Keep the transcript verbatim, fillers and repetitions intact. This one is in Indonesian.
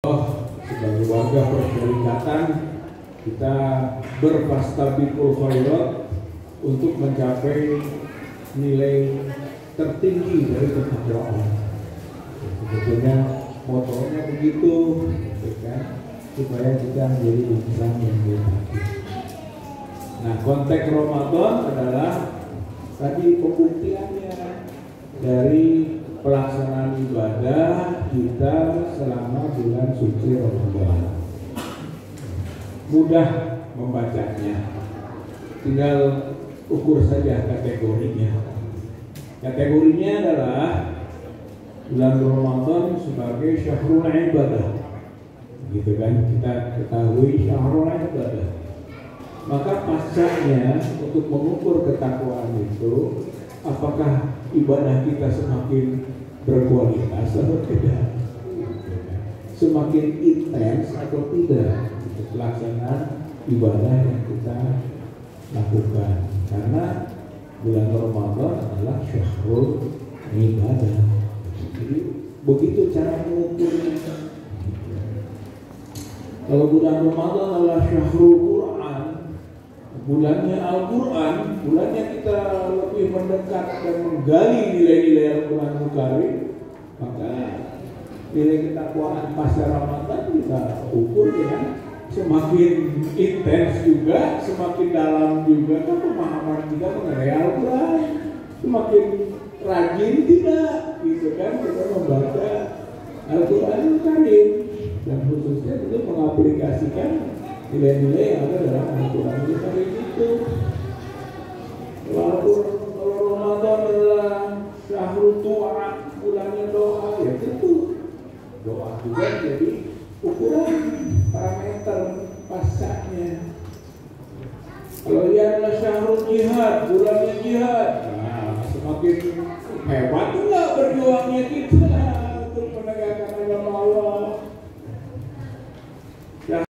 sebagai warga persyarikatan kita berfastabiqul khairat untuk mencapai nilai tertinggi dari ketakwaan. Sebetulnya motonya begitu, kan? Supaya kita menjadi insan yang baik. Nah, konteks Ramadan adalah tadi pembuktiannya dari pelaksanaan ibadah kita selama bulan suci Ramadan. Mudah membacanya, tinggal ukur saja kategorinya. Kategorinya adalah bulan Ramadan sebagai syahrul ibadah, gitu kan, kita ketahui syahrul ibadah. Maka pascanya untuk mengukur ketakwaan itu, apakah ibadah kita semakin berkualitas atau tidak, semakin intens atau tidak untuk pelaksanaan ibadah yang kita lakukan. Karena bulan Ramadan adalah syahrul ibadah. Jadi begitu cara mengukurnya. Kalau bulan Ramadan adalah syahrul Quran, bulannya Al-Quran, bulannya kita lebih mendekat dan menggali nilai-nilai Al-Quran Karim, maka nilai ketakwaan pasca Ramadan kita ukur ya, semakin intens juga, semakin dalam juga kan pemahaman kita mengenai Al-Quran, semakin rajin tidak, gitu kan, kita membaca Al-Quran Karim dan khususnya itu mengaplikasikan nilai-nilai yang ada dalam Al-Quran Karim itu. Walaupun kalau Ramadan adalah syahrul du'a, bulannya doa, ya tentu doa juga jadi ukuran parameter pascanya. Kalau ia adalah syahrul jihad, bulannya jihad, nah semakin hebat enggak berjuangnya kita.